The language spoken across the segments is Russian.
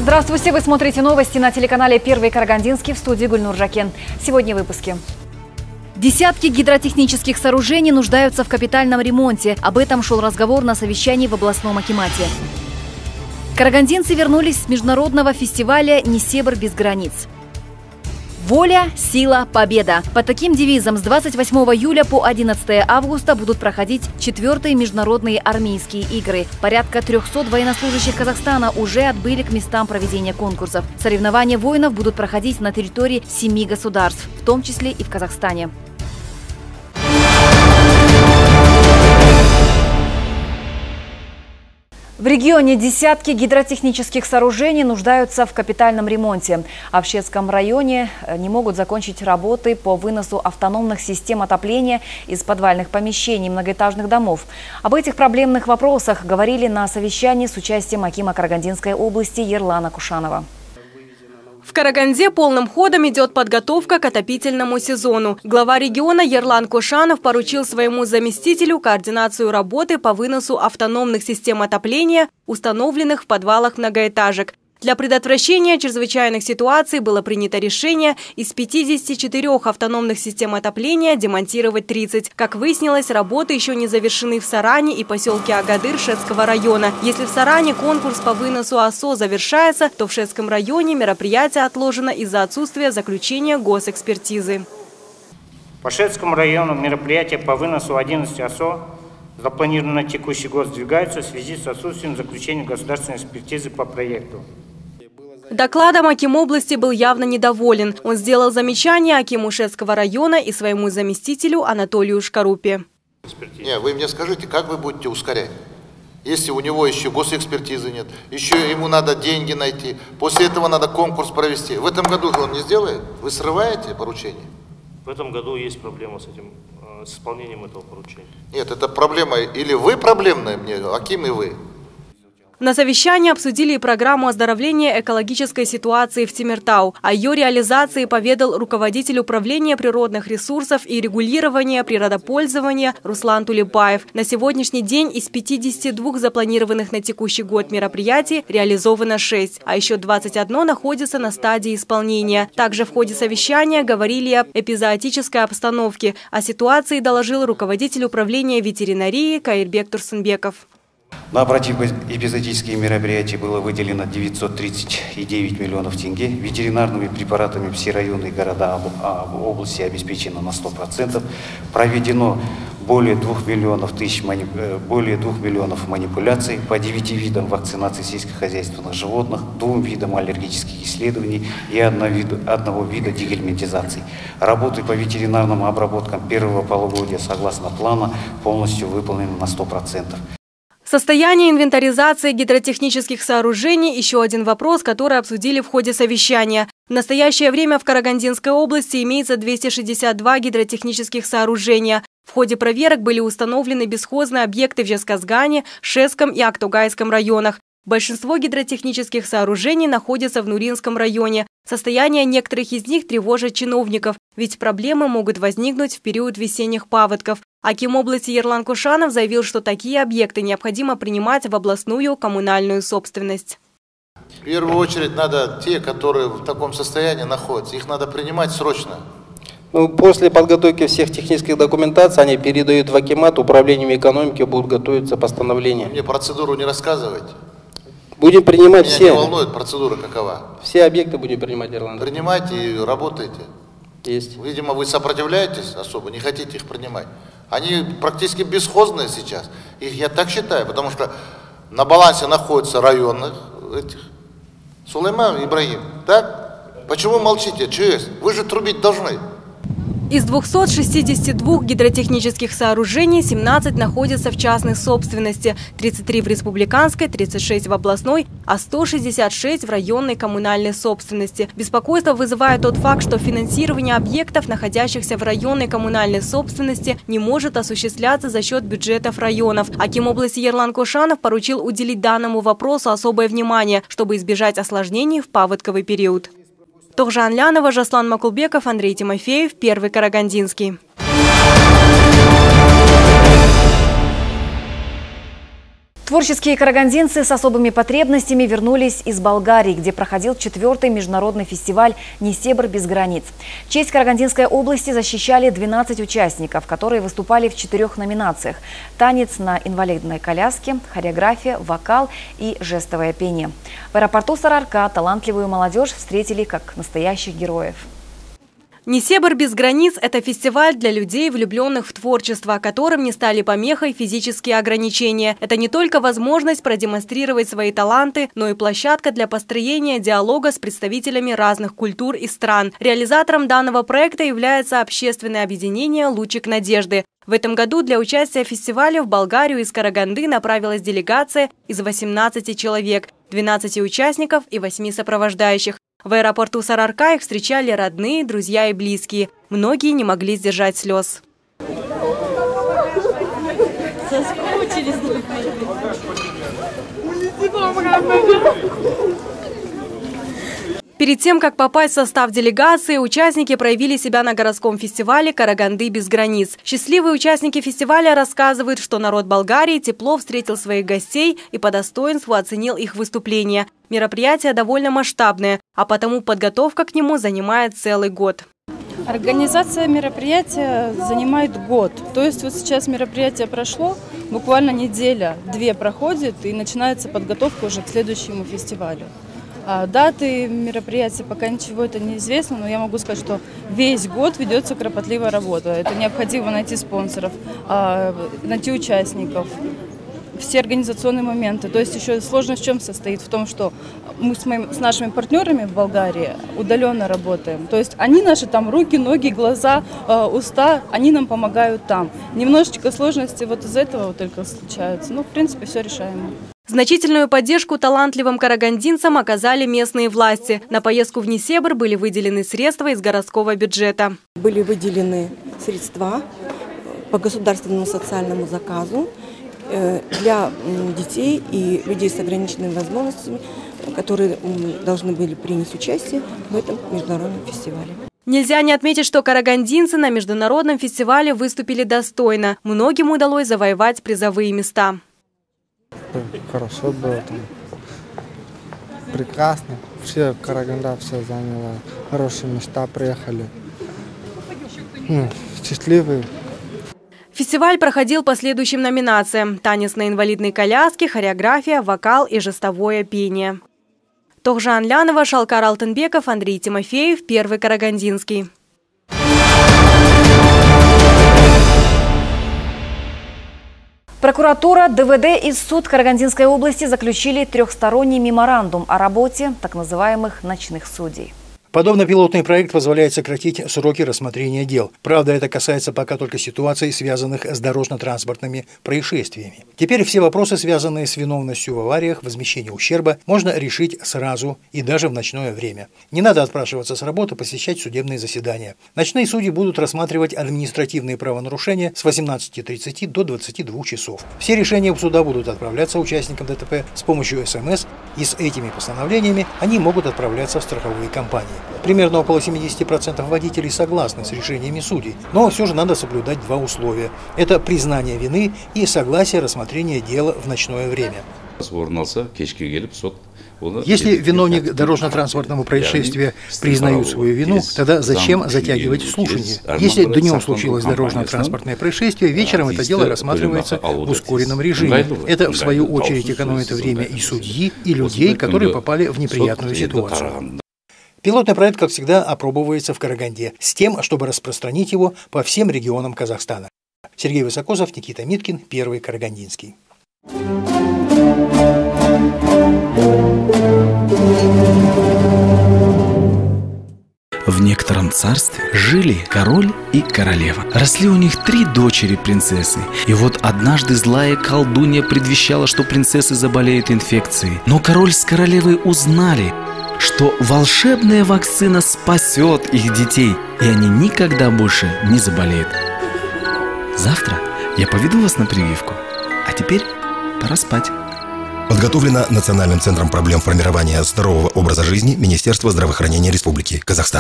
Здравствуйте, вы смотрите новости на телеканале «Первый Карагандинский», в студии Гульнур Жакен. Сегодня в выпуске. Десятки гидротехнических сооружений нуждаются в капитальном ремонте. Об этом шел разговор на совещании в областном акимате. Карагандинцы вернулись с международного фестиваля «Несебр без границ». Воля, сила, победа. Под таким девизом с 28 июля по 11 августа будут проходить 4-е международные армейские игры. Порядка 300 военнослужащих Казахстана уже отбыли к местам проведения конкурсов. Соревнования воинов будут проходить на территории 7 государств, в том числе и в Казахстане. В регионе десятки гидротехнических сооружений нуждаются в капитальном ремонте. А в Шецком районе не могут закончить работы по выносу автономных систем отопления из подвальных помещений многоэтажных домов. Об этих проблемных вопросах говорили на совещании с участием акима Карагандинской области Ерлана Кушанова. В Караганде полным ходом идет подготовка к отопительному сезону. Глава региона Ерлан Кушанов поручил своему заместителю координацию работы по выносу автономных систем отопления, установленных в подвалах многоэтажек. Для предотвращения чрезвычайных ситуаций было принято решение из 54 автономных систем отопления демонтировать 30. Как выяснилось, работы еще не завершены в Саране и поселке Агадыр Шецкого района. Если в Саране конкурс по выносу ОСО завершается, то в Шецком районе мероприятие отложено из-за отсутствия заключения госэкспертизы. По Шецкому району мероприятия по выносу 11 ОСО, запланированные на текущий год, сдвигаются в связи с отсутствием заключения государственной экспертизы по проекту. Докладом аким области был явно недоволен. Он сделал замечание акиму Шецкого района и своему заместителю Анатолию Шкарупе. Не, вы мне скажите, как вы будете ускорять? Если у него еще госэкспертизы нет, еще ему надо деньги найти, после этого надо конкурс провести. В этом году же он не сделает? Вы срываете поручение? В этом году есть проблема с этим, с исполнением этого поручения. Нет, это проблема или вы проблемная мне, аким и вы. На совещании обсудили и программу оздоровления экологической ситуации в Темиртау. О ее реализации поведал руководитель управления природных ресурсов и регулирования природопользования Руслан Тулебаев. На сегодняшний день из 52 запланированных на текущий год мероприятий реализовано 6, а еще 21 находится на стадии исполнения. Также в ходе совещания говорили об эпизоотической обстановке. О ситуации доложил руководитель управления ветеринарии Каирбек Турсынбеков. На противоэпизоотические мероприятия было выделено 939 миллионов тенге. Ветеринарными препаратами все районы и города области обеспечено на 100%. Проведено более 2 миллионов манипуляций по 9 видам вакцинации сельскохозяйственных животных, 2 видам аллергических исследований и одного вида дегельминтизации. Работы по ветеринарным обработкам первого полугодия согласно плана полностью выполнены на 100%. Состояние инвентаризации гидротехнических сооружений – еще один вопрос, который обсудили в ходе совещания. В настоящее время в Карагандинской области имеется 262 гидротехнических сооружения. В ходе проверок были установлены бесхозные объекты в Жезказгане, Шецком и Актугайском районах. Большинство гидротехнических сооружений находятся в Нуринском районе. Состояние некоторых из них тревожит чиновников, ведь проблемы могут возникнуть в период весенних паводков. Аким области Ерлан Кушанов заявил, что такие объекты необходимо принимать в областную коммунальную собственность. В первую очередь надо те, которые в таком состоянии находятся, их надо принимать срочно. После подготовки всех технических документаций они передают в акимат, управлением экономики будут готовиться постановления. Мне процедуру не рассказывайте. Будем принимать Меня все. не волнует процедура какова. Все объекты будем принимать, Ерлан. Принимайте и работайте. Есть. Видимо, вы сопротивляетесь особо, не хотите их принимать. Они практически бесхозные сейчас. Их я так считаю, потому что на балансе находятся районных этих. Сулейман Ибрагим, так? Почему молчите? ЧС? Вы же трубить должны. Из 262 гидротехнических сооружений 17 находятся в частной собственности, 33 в республиканской, 36 в областной, а 166 в районной коммунальной собственности. Беспокойство вызывает тот факт, что финансирование объектов, находящихся в районной коммунальной собственности, не может осуществляться за счет бюджетов районов. Аким области Ерлан Кушанов поручил уделить данному вопросу особое внимание, чтобы избежать осложнений в паводковый период. Тохжан Лянова, Жаслан Макулбеков, Андрей Тимофеев, Первый Карагандинский. Творческие карагандинцы с особыми потребностями вернулись из Болгарии, где проходил 4-й международный фестиваль «Несебр без границ». Честь Карагандинской области защищали 12 участников, которые выступали в 4 номинациях: танец на инвалидной коляске, хореография, вокал и жестовое пение. В аэропорту Сарыарка талантливую молодежь встретили как настоящих героев. «Несебр без границ» – это фестиваль для людей, влюбленных в творчество, которым не стали помехой физические ограничения. Это не только возможность продемонстрировать свои таланты, но и площадка для построения диалога с представителями разных культур и стран. Реализатором данного проекта является общественное объединение «Лучик надежды». В этом году для участия в фестивале в Болгарию из Караганды направилась делегация из 18 человек, 12 участников и 8 сопровождающих. В аэропорту Сарыарка их встречали родные, друзья и близкие. Многие не могли сдержать слез. Перед тем, как попасть в состав делегации, участники проявили себя на городском фестивале «Караганды без границ». Счастливые участники фестиваля рассказывают, что народ Болгарии тепло встретил своих гостей и по достоинству оценил их выступление. Мероприятие довольно масштабное, а потому подготовка к нему занимает целый год. Организация мероприятия занимает год. То есть вот сейчас мероприятие прошло, буквально неделя-две проходит, и начинается подготовка уже к следующему фестивалю. Даты мероприятия пока ничего это не известно, но я могу сказать, что весь год ведется кропотливая работа. Это необходимо найти спонсоров, найти участников, все организационные моменты. То есть еще сложность в чем состоит? В том, что мы с нашими партнерами в Болгарии удаленно работаем. То есть они наши там руки, ноги, глаза, уста, они нам помогают там. Немножечко сложности вот из этого вот только случаются. Но в принципе все решаемо. Значительную поддержку талантливым карагандинцам оказали местные власти. На поездку в Несебр были выделены средства из городского бюджета. Были выделены средства по государственному социальному заказу для детей и людей с ограниченными возможностями, которые должны были принять участие в этом международном фестивале. Нельзя не отметить, что карагандинцы на международном фестивале выступили достойно. Многим удалось завоевать призовые места. Хорошо было там. Прекрасно. Все Караганда все заняла. Хорошие места приехали. Счастливые. Фестиваль проходил по следующим номинациям: танец на инвалидной коляске, хореография, вокал и жестовое пение. Тохжан Лянова, Шалкар Алтынбеков, Андрей Тимофеев, Первый Карагандинский. Прокуратура, ДВД и суд Карагандинской области заключили трехсторонний меморандум о работе так называемых ночных судей. Подобный пилотный проект позволяет сократить сроки рассмотрения дел. Правда, это касается пока только ситуаций, связанных с дорожно-транспортными происшествиями. Теперь все вопросы, связанные с виновностью в авариях, возмещение ущерба, можно решить сразу и даже в ночное время. Не надо отпрашиваться с работы, посещать судебные заседания. Ночные судьи будут рассматривать административные правонарушения с 18:30 до 22 часов. Все решения у суда будут отправляться участникам ДТП с помощью СМС, и с этими постановлениями они могут отправляться в страховые компании. Примерно около 70% водителей согласны с решениями судей, но все же надо соблюдать два условия. Это признание вины и согласие рассмотрения дела в ночное время. Если виновник дорожно-транспортного происшествия признают свою вину, тогда зачем затягивать слушание? Если днем случилось дорожно-транспортное происшествие, вечером это дело рассматривается в ускоренном режиме. Это, в свою очередь, экономит время и судьи, и людей, которые попали в неприятную ситуацию. Пилотный проект, как всегда, опробовывается в Караганде с тем, чтобы распространить его по всем регионам Казахстана. Сергей Высокозов, Никита Миткин, Первый Карагандинский. В некотором царстве жили король и королева. Росли у них 3 дочери-принцессы. И вот однажды злая колдунья предвещала, что принцессы заболеют инфекцией. Но король с королевой узнали, что волшебная вакцина спасет их детей, и они никогда больше не заболеют. Завтра я поведу вас на прививку, а теперь пора спать. Подготовлено Национальным центром проблем формирования здорового образа жизни Министерства здравоохранения Республики Казахстан.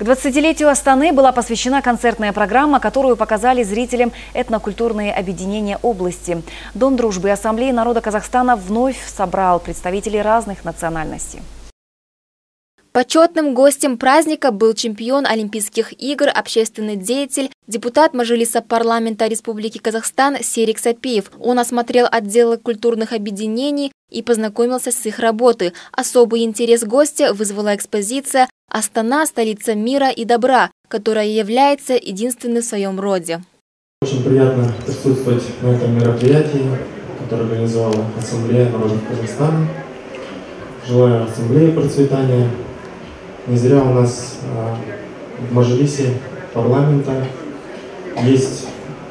К 20-летию Астаны была посвящена концертная программа, которую показали зрителям этнокультурные объединения области. Дом дружбы и Ассамблеи народа Казахстана вновь собрал представителей разных национальностей. Почетным гостем праздника был чемпион Олимпийских игр, общественный деятель, депутат Мажилиса парламента Республики Казахстан Серик Сапиев. Он осмотрел отделы культурных объединений и познакомился с их работой. Особый интерес гостя вызвала экспозиция «Астана – столица мира и добра», которая является единственной в своем роде. Очень приятно присутствовать на этом мероприятии, которое организовала Ассамблея народов Казахстана. Желаю Ассамблее процветания. Не зря у нас в Мажилисе парламента есть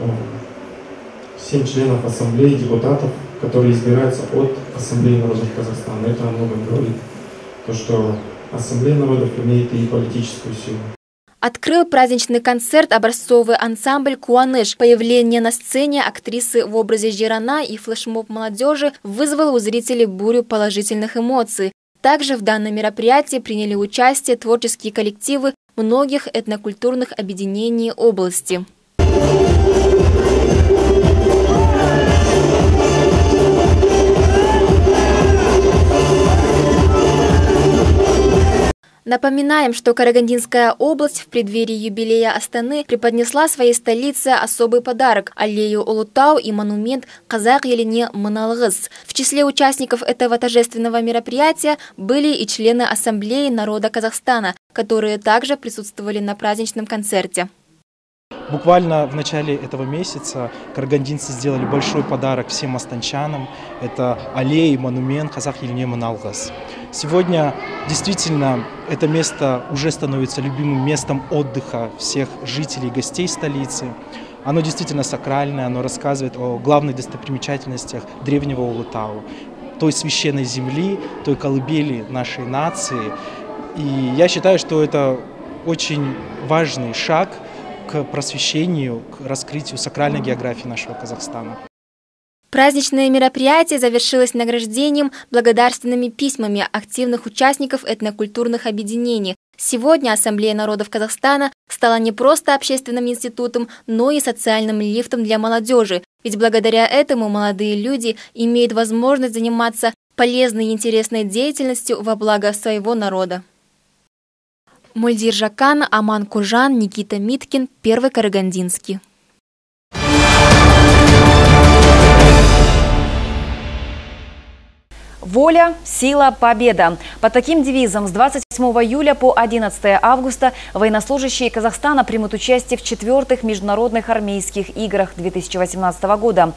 7 членов Ассамблеи, депутатов, которые избираются от Ассамблеи народов Казахстана. Это о многом говорит, то, что Ассамблея народов имеет и политическую силу. Открыл праздничный концерт образцовый ансамбль «Куаныш». Появление на сцене актрисы в образе Жирана и флешмоб молодежи вызвало у зрителей бурю положительных эмоций. Также в данном мероприятии приняли участие творческие коллективы многих этнокультурных объединений области. Напоминаем, что Карагандинская область в преддверии юбилея Астаны преподнесла своей столице особый подарок – аллею Улутау и монумент Казах Елине Маналгыз. В числе участников этого торжественного мероприятия были и члены Ассамблеи народа Казахстана, которые также присутствовали на праздничном концерте. Буквально в начале этого месяца карагандинцы сделали большой подарок всем астанчанам. Это аллея и монумент Казах Елине Маналгыз. Сегодня действительно это место уже становится любимым местом отдыха всех жителей и гостей столицы. Оно действительно сакральное, оно рассказывает о главных достопримечательностях древнего Улутау, той священной земли, той колыбели нашей нации. И я считаю, что это очень важный шаг к просвещению, к раскрытию сакральной географии нашего Казахстана. Праздничное мероприятие завершилось награждением благодарственными письмами активных участников этнокультурных объединений. Сегодня Ассамблея народов Казахстана стала не просто общественным институтом, но и социальным лифтом для молодежи. Ведь благодаря этому молодые люди имеют возможность заниматься полезной и интересной деятельностью во благо своего народа. Мульдир Жакан, Аман Кужан, Никита Миткин, Первый Карагандинский. Воля, сила, победа. Под таким девизом с 28 июля по 11 августа военнослужащие Казахстана примут участие в 4-х международных армейских играх 2018 года.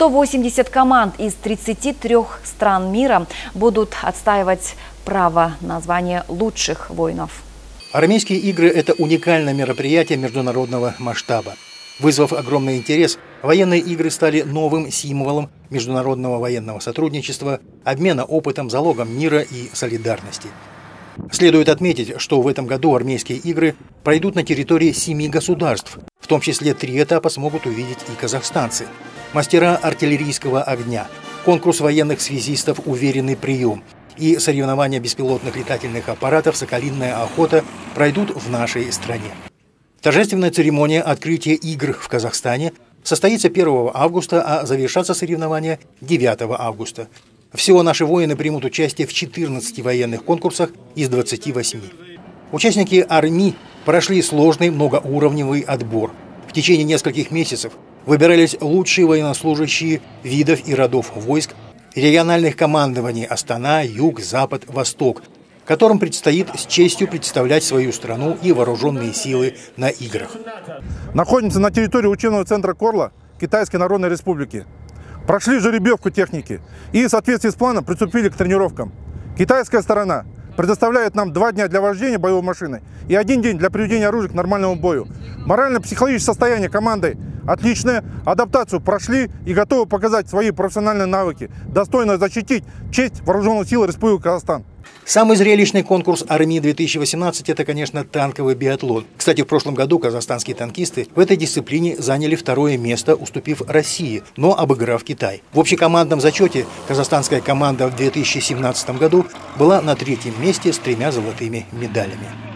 180 команд из 33 стран мира будут отстаивать право на звание лучших воинов. Армейские игры – это уникальное мероприятие международного масштаба. Вызвав огромный интерес, военные игры стали новым символом международного военного сотрудничества, обмена опытом, залогом мира и солидарности. Следует отметить, что в этом году армейские игры пройдут на территории 7 государств, в том числе 3 этапа смогут увидеть и казахстанцы. Мастера артиллерийского огня, конкурс военных связистов «Уверенный прием» и соревнования беспилотных летательных аппаратов «Соколиная охота» пройдут в нашей стране. Торжественная церемония открытия игр в Казахстане состоится 1 августа, а завершатся соревнования 9 августа. Всего наши воины примут участие в 14 военных конкурсах из 28. Участники армии прошли сложный многоуровневый отбор. В течение нескольких месяцев выбирались лучшие военнослужащие видов и родов войск, региональных командований Астана, Юг, Запад, Восток, которым предстоит с честью представлять свою страну и вооруженные силы на играх. Находимся на территории учебного центра Корла Китайской Народной Республики. Прошли жеребьевку техники и в соответствии с планом приступили к тренировкам. Китайская сторона предоставляет нам 2 дня для вождения боевой машины и 1 день для приведения оружия к нормальному бою. Морально-психологическое состояние команды отличное, адаптацию прошли и готовы показать свои профессиональные навыки, достойно защитить честь Вооруженных сил Республики Казахстан. Самый зрелищный конкурс армии 2018 – это, конечно, танковый биатлон. Кстати, в прошлом году казахстанские танкисты в этой дисциплине заняли 2-е место, уступив России, но обыграв Китай. В общекомандном зачете казахстанская команда в 2017 году была на 3-м месте с 3 золотыми медалями.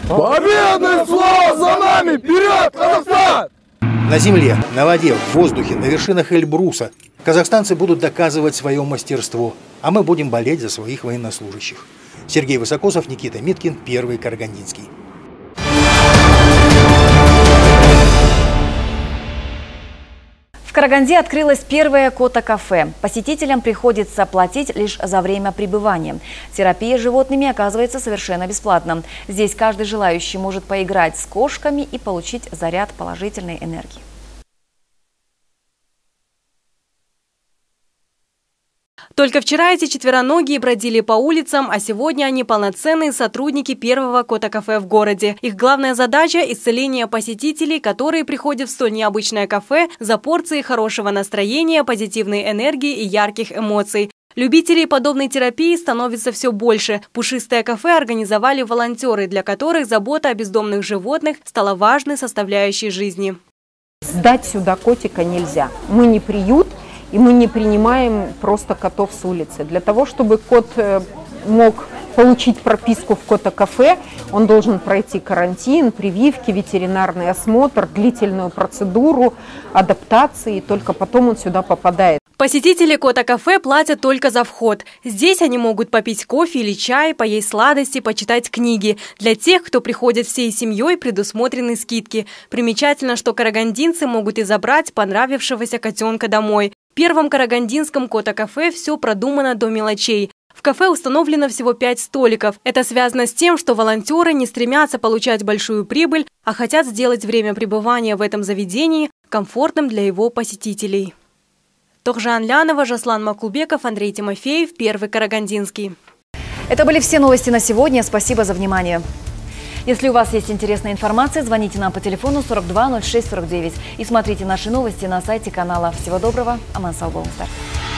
Победное слово за нами! Вперед, Казахстан! На земле, на воде, в воздухе, на вершинах Эльбруса казахстанцы будут доказывать свое мастерство, а мы будем болеть за своих военнослужащих. Сергей Высокосов, Никита Миткин, Первый Карагандинский. В Караганде открылось первое кота-кафе. Посетителям приходится платить лишь за время пребывания. Терапия с животными оказывается совершенно бесплатно. Здесь каждый желающий может поиграть с кошками и получить заряд положительной энергии. Только вчера эти четвероногие бродили по улицам, а сегодня они полноценные сотрудники первого кота-кафе в городе. Их главная задача – исцеление посетителей, которые приходят в столь необычное кафе за порцией хорошего настроения, позитивной энергии и ярких эмоций. Любителей подобной терапии становится все больше. Пушистое кафе организовали волонтеры, для которых забота о бездомных животных стала важной составляющей жизни. Сдать сюда котика нельзя. Мы не приют. И мы не принимаем просто котов с улицы. Для того, чтобы кот мог получить прописку в кота-кафе, он должен пройти карантин, прививки, ветеринарный осмотр, длительную процедуру адаптации, и только потом он сюда попадает. Посетители кота-кафе платят только за вход. Здесь они могут попить кофе или чай, поесть сладости, почитать книги. Для тех, кто приходит всей семьей, предусмотрены скидки. Примечательно, что карагандинцы могут и забрать понравившегося котенка домой. В первом карагандинском кота-кафе все продумано до мелочей. В кафе установлено всего 5 столиков. Это связано с тем, что волонтеры не стремятся получать большую прибыль, а хотят сделать время пребывания в этом заведении комфортным для его посетителей. Тохжан Лянова, Жаслан Макулбеков, Андрей Тимофеев, Первый Карагандинский. Это были все новости на сегодня. Спасибо за внимание. Если у вас есть интересная информация, звоните нам по телефону 42 06 49 и смотрите наши новости на сайте канала. Всего доброго. Аман сау болыңыздар.